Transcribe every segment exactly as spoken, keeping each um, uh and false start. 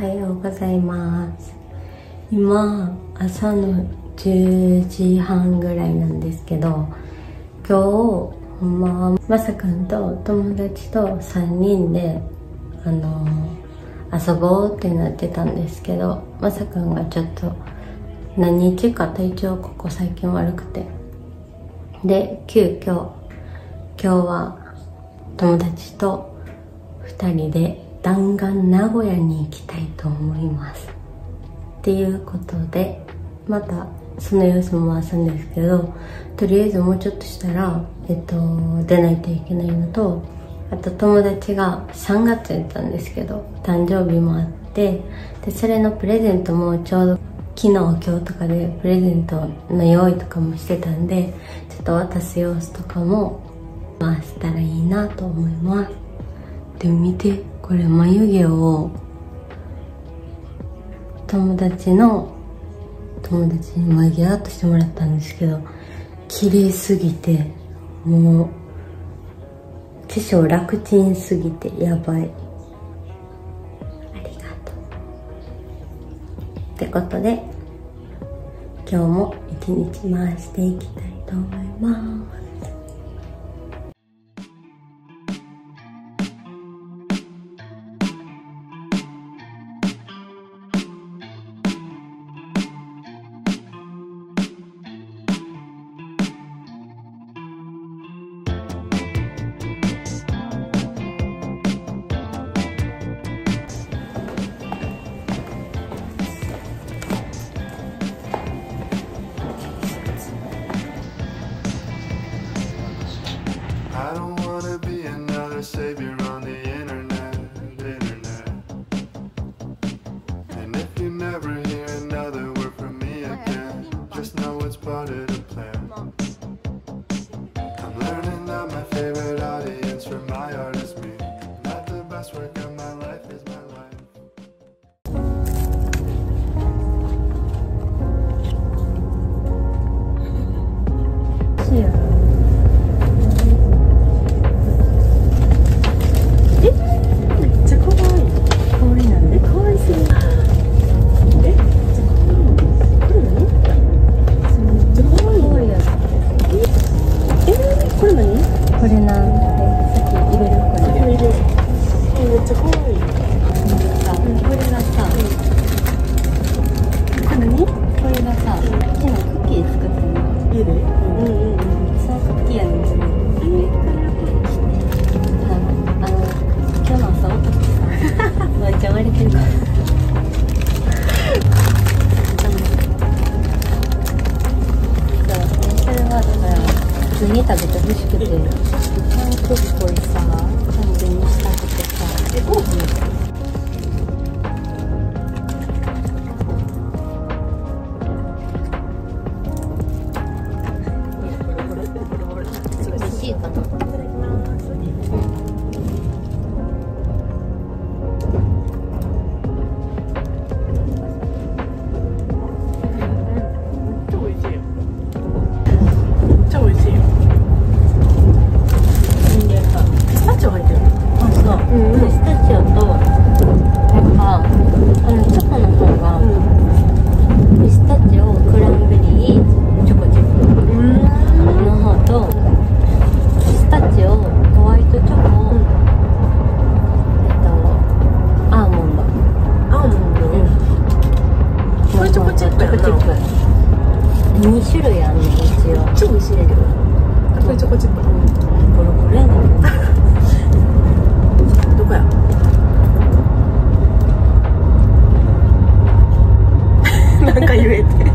はようございます。今朝のじゅうじはんぐらいなんですけど、今日ほんまはまさくんと友達とさんにんであの遊ぼうってなってたんですけど、まさくんがちょっと何日か体調ここ最近悪くて、で急遽今日は友達とふたりで弾丸名古屋に行きたいと思いますっていうことで、またその様子も回すんですけど、とりあえずもうちょっとしたら、えっと、出ないといけないのと、あと友達がさんがつやったんですけど誕生日もあって、でそれのプレゼントもちょうど昨日今日とかでプレゼントの用意とかもしてたんで、ちょっと渡す様子とかも回せたらいいなと思います。で見て、これ眉毛を友達の友達に眉毛アートしてもらったんですけど、綺麗すぎてもう化粧楽ちんすぎてやばい。ありがとうってことで今日も一日回していきたいと思います。 I don't wanna be another savior on the internet, internet. And if you never hear another word from me again, just know it's part of the plan. I'm learning that my favorite audience for my art is me. Not the best work of my life is my life. See ya.普通に食べてほしくて、パン粉っぽいさ感じにしたくてさ。え、どうする？美味しいかな。いただきます。に種類あるの、一応。超美味しいんだけど。これチョコチップ。ボロボロやねん。どこや。なんか言えて。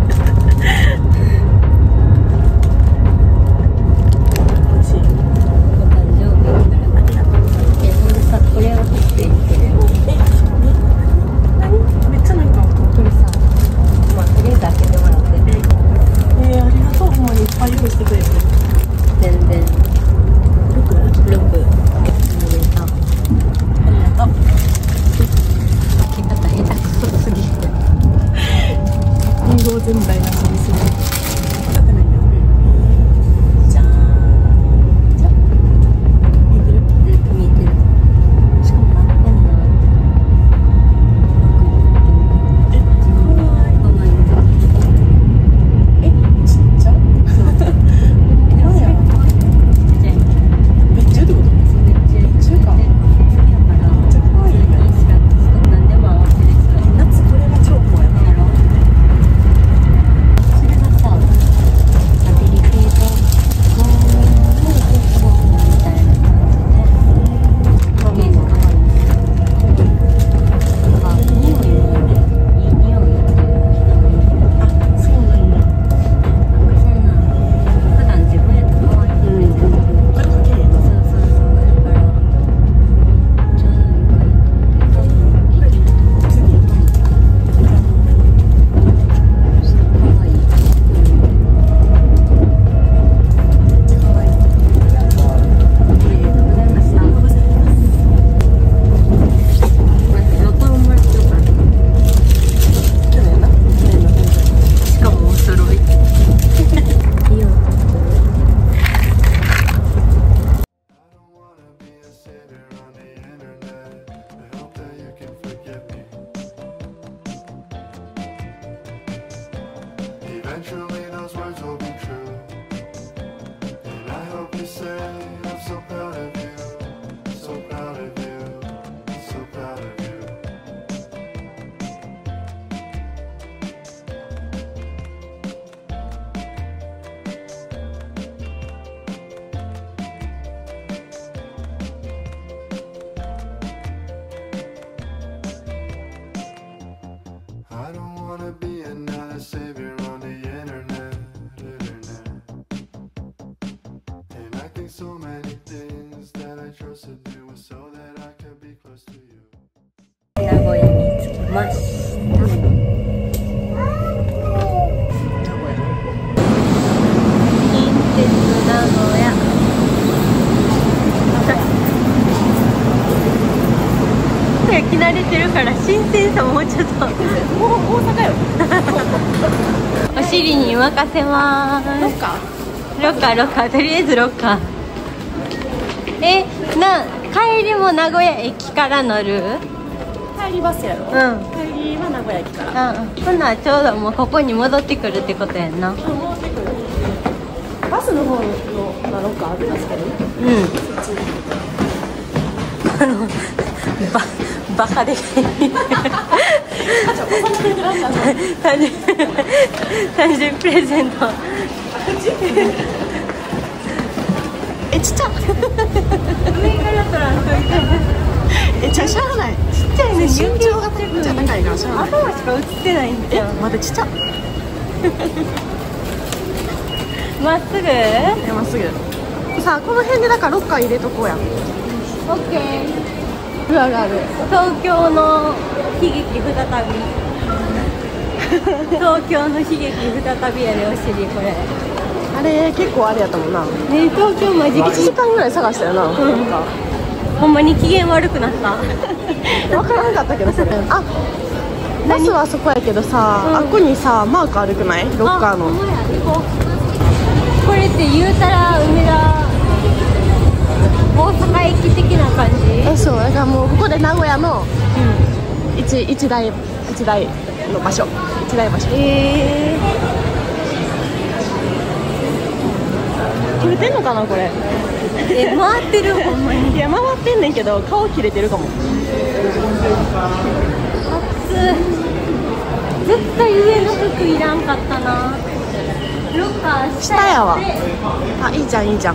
全部台無しにする。じゃーん。じゃ見えてる？見えてる。しかも何何 eventually those words will be true. And I hope you say I'm so proud of you, so proud of you, so proud of you. I don't wanna be another savior on the internet, internet. And I think so many things that I trust to do so that I could be close to you. 名古屋に着きました。近鉄名古屋。焼き慣れてるから新鮮さもうちょっと。 大阪よ。 お尻に任せまーす。 ロッカー？ ロッカーロッカーとりあえずロッカー。え、な帰りも名古屋駅から乗る？ 帰りバスやろ。 うん。 帰りは名古屋駅から。 うん。ほんならちょうどもうここに戻ってくるってことやんな。 戻ってくる。バスの方のロッカーありますけどね。 うん。あのババカでかい。誕生誕生日プレゼント。 え、ちっちゃ。 上から取らんといて。 え、じゃあしゃあない。 ちっちゃいね。 身長がめっちゃ高いからしゃあない。 頭しか映ってないんじゃん。 まだちっちゃ。 まっすぐ？ え、まっすぐ。さあ、この辺でだからロッカー入れとこうや。 オッケー。 あるあるある。 東京の悲劇再び。東京の悲劇再びやでお尻これ。 あれ結構あれやったもんな。 ね、東京マジいちじかんぐらい探したよな。なんかほんまに機嫌悪くなった。 分からんかったけどそれ。あ、バスはあそこやけどさ、 うん、 あっこにさマーク悪くない？ロッカーの。 ほんまや、行こう。これって言うたら梅田大阪駅的な感じ？ え、そうだからもうここで名古屋の一、一大一大の場所、一大場所。 え撮れてんのかなこれ？ ー、え回ってるほんまに。 いや回ってんねんけど顔切れてるかも。 暑い。絶対上の服いらんかったな。ロッカー下やわ。あ、いいじゃんいいじゃん。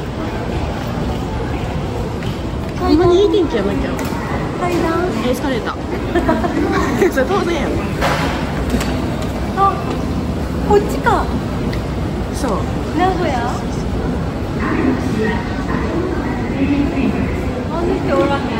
ほんまにいい天気やなきゃ。 階段？ エスカレーター。それ当然やん。 あ、こっちか。 そう。 名古屋？あの人おらへん。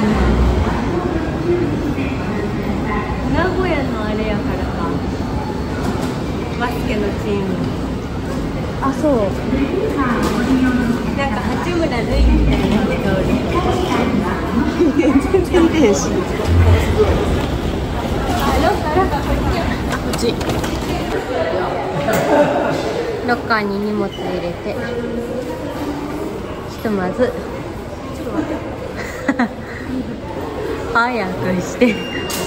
名古屋のあれやからか。バスケのチーム。 あ、そう。 なんか八村塁みたいな人がおる。 全然見てへんし。 あ、ロッカーロッカーこっちや。 あ、こっち。 ロッカーに荷物入れて。ひとまず。 ちょっと待って。 早くして。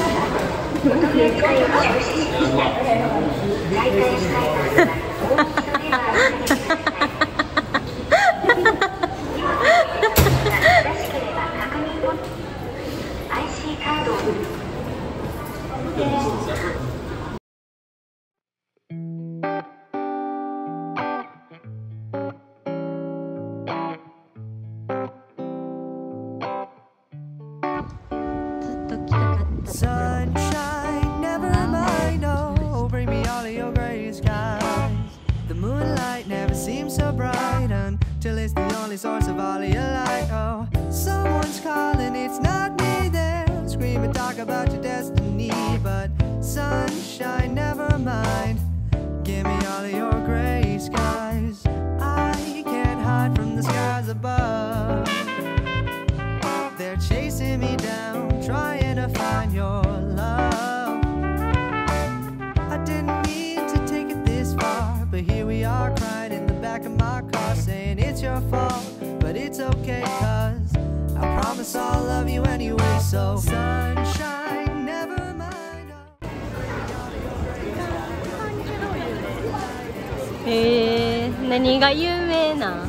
Sunshine, never mind, oh, bring me all of your gray skies. The moonlight never seems so bright until it's the only source of all of your light. Oh, someone's calling, it's not me, they'll scream and talk about your destiny. But sunshine, never mind, give me all of your gray skies. I can't hide from the skies above. They're chasing me down, trying to find your love. I didn't mean to take it this far, but here we are crying in the back of my car, saying it's your fault, but it's okay, cause I promise I'll love you anyway. So sunshine, never mind. えー、何が有名な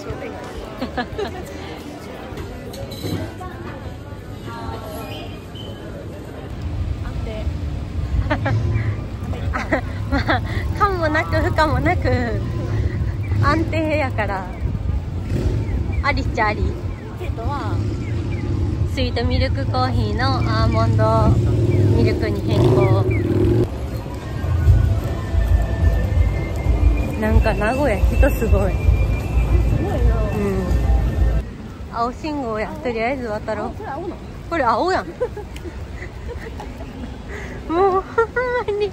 まあ、かもなく不可もなく安定やからありっちゃあり。スイートミルクコーヒーのアーモンドミルクに変更。なんか名古屋人すごい。すごいな。うん。青信号や。とりあえず渡ろう。これ青なの？これ青やん。もうほんまに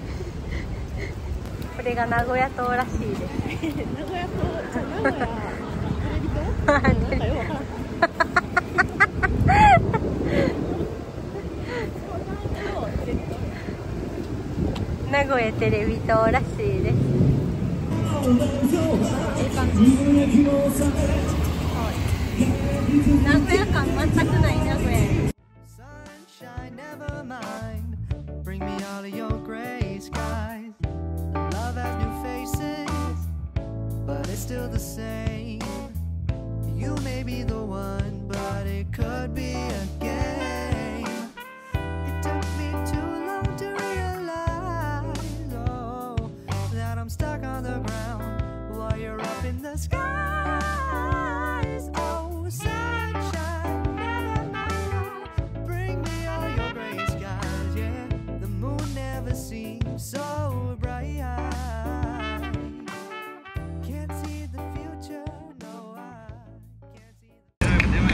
これが名古屋島らしいです。名古屋島、名古屋テレビ塔？名古屋テレビ塔らしいです。いい感じ。名古屋感全くない名古屋。 Sunshine, never mind. Bring me all of your gray skies. Love has new faces, but it's still the same. You may be the one, but it could be a game. It took me too long to realize, oh, that I'm stuck on the ground while you're up in the skies. Oh, sunshine, never mind. Bring me all your gray skies, yeah. The moon never seems so bright. Can't see the future, no, I can't see the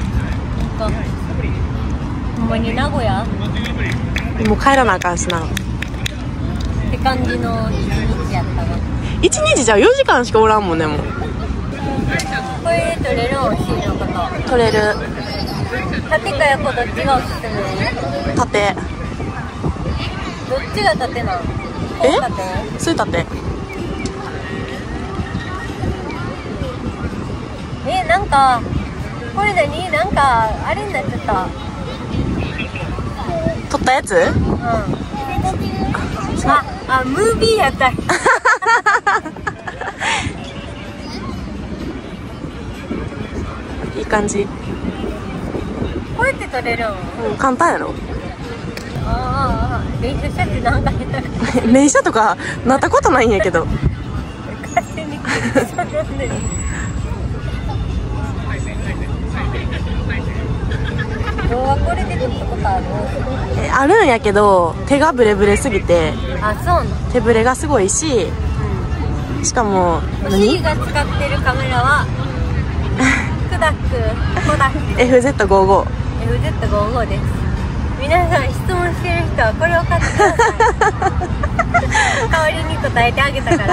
ほんまに名古屋もう帰らなあかんしな。 って感じの一日やったな。 一日じゃよじかんしかおらんもんね。もうこれで取れるおいしいのこと。 取れる。 縦か横どっちがおすすめ？ 縦。 どっちが縦なの？ え？ 縦？ それ縦。 え、なんかこれ何？なんかあれになっちゃった。 取ったやつ？ うん。あ、あ、ムービーやった。 いい感じ。 こうやって撮れるん？ うん、簡単やろ。 ああ、練習しちゃってなんか下手くそ。 連射とかなったことないんやけど。 勝手にそんなんで。動画これで撮ったことある？ え、あるんやけど手がブレブレすぎて。 あ、そうなの。 手ブレがすごいし、しかも何が使ってるカメラはクダックコダックエフゼットごじゅうごエフゼットごじゅうご です。皆さん質問してる人はこれを買ってください。代わりに答えてあげたから。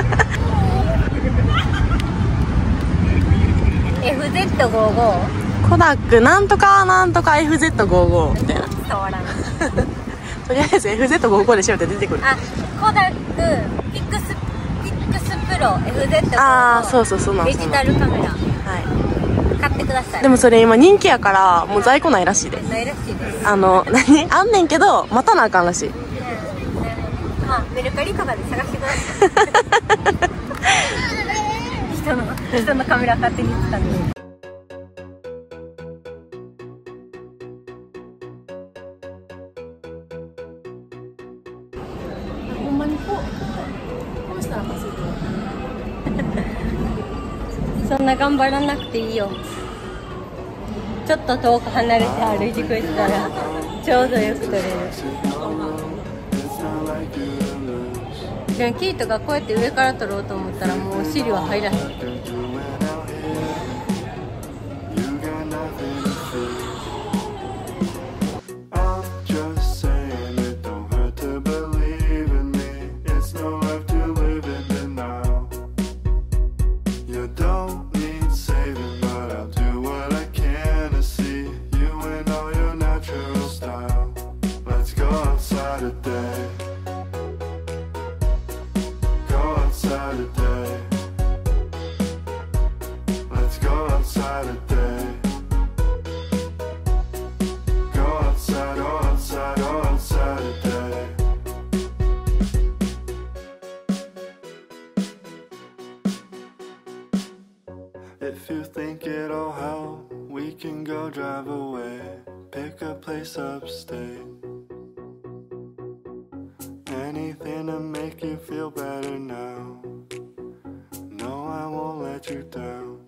エフゼットごじゅうごコダックなんとかなんとか エフゼットごじゅうご みたいな。 伝わらん。 とりあえず エフゼットごじゅうご で調べて出てくる。 あ、コダックピックスピックスプロ エフゼットごじゅうご。 ああ、そうそうそうなん。 デジタルカメラは買ってください。 い。でもそれ今人気やからもう在庫ないらしいで。 ないらしいです。 あの何あんねんけど待たなあかんらしい。 まあメルカリとかで探してください。人の人のカメラ勝手に使って。 ほんまにこうこうしたら走る。 そんな頑張らなくていいよ。ちょっと遠く離れて歩いてくれたらちょうどよく撮れる。でもキートがこうやって上から撮ろうと思ったらもう尻は入らへん。 place upstate. Anything to make you feel better now. No, I won't let you down.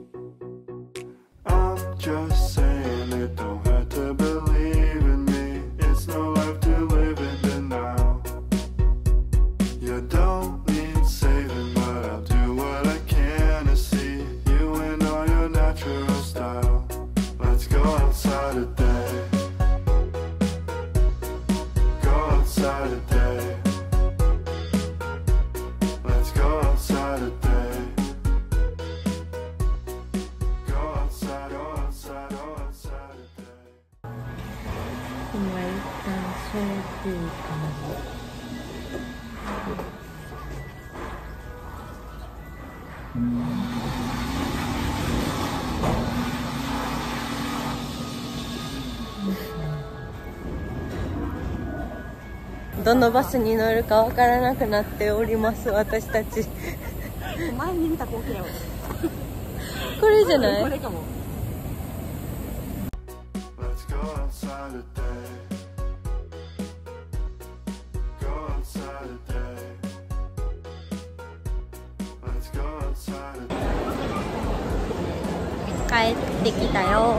I'm just saying it don't hurt to believe in me. It's no life to live in the now. You don't need saving, but I'll do what I can to see you in all your natural style. Let's go outside today. Go outside today. Let's go outside today. Go outside, go outside, go outside today. 今一旦ショーティーかな。どのバスに乗るかわからなくなっております私たち。 前に見た光景やわ。 これじゃない？ これかも。 Let's go outside today. Go outside today. Let's go outside today. 帰ってきたよ。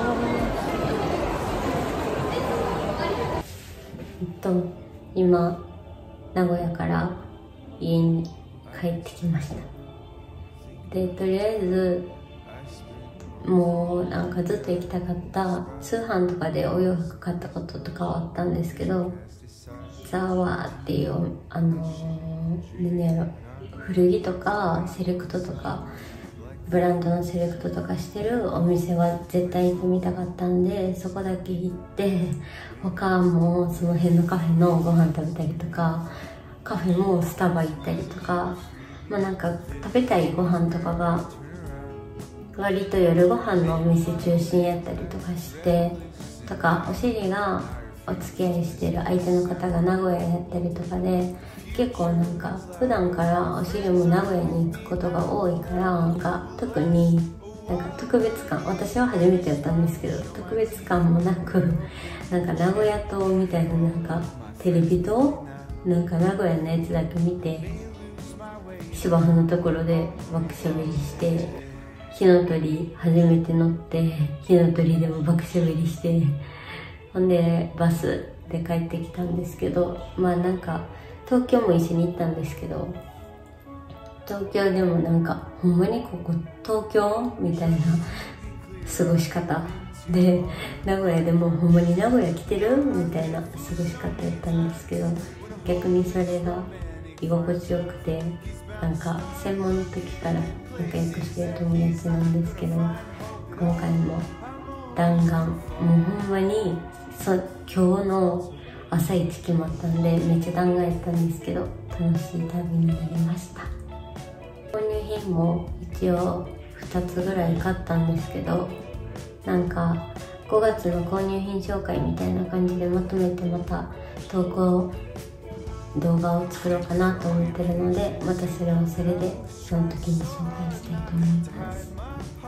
えっと今名古屋から家に帰ってきました。でとりあえずもうなんかずっと行きたかった通販とかでお洋服買ったこととかはあったんですけど、ザワーっていうあのー、何やろ古着とかセレクトとかブランドのセレクトとかしてるお店は絶対行ってみたかったんで、そこだけ行って他もその辺のカフェのご飯食べたりとか、カフェもスタバ行ったりとか、まあなんか食べたいご飯とかが割と夜ご飯のお店中心やったりとかしてとか、お尻がお付き合いしてる相手の方が名古屋やったりとかで、結構なんか普段からお尻も名古屋に行くことが多いから、なんか特になんか特別感、私は初めてやったんですけど特別感もなく、なんか名古屋島みたいな、なんかテレビ塔なんか名古屋のやつだけ見て芝生のところで爆笑りして、火の鳥初めて乗って火の鳥でも爆笑りして、ほんでバスで帰ってきたんですけど、まあなんか東京も一緒に行ったんですけど、東京でもなんかほんまにここ東京みたいな過ごし方で、名古屋でもほんまに名古屋来てるみたいな過ごし方やったんですけど、逆にそれが居心地よくて、なんか専門の時から仲良くしてる友達なんですけど、今回も弾丸もうほんまにそ今日の朝一決まったんでめっちゃ弾丸やったんですけど、楽しい旅になりました。購入品も一応ふたつぐらい買ったんですけど、なんかごがつの購入品紹介みたいな感じでまとめてまた投稿動画を作ろうかなと思ってるので、またそれはそれでその時に紹介したいと思います。